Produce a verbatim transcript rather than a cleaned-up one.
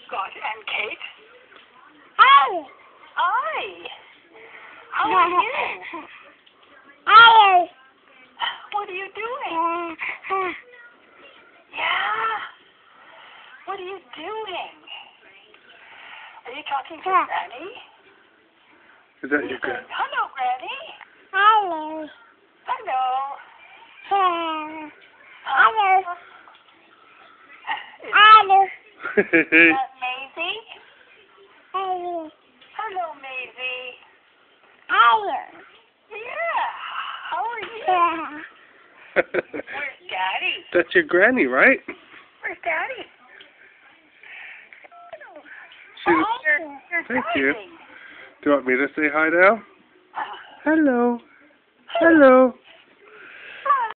God, and Kate? Hi. Hi. How are you? Hi. What are you doing? Yeah. What are you doing? Are you talking to Granny? Is that You your saying, Granny? hello, Granny. Hello. Hello. Hello. Hello. Is Hello. that Maisie? Hello. Hello, Maisie. Hello. Yeah. How are you? Where's Daddy? That's your granny, right? Where's Daddy? She's, Oh, you're, you're thank you. driving. Do you want me to say hi now? Uh, Hello. Hello.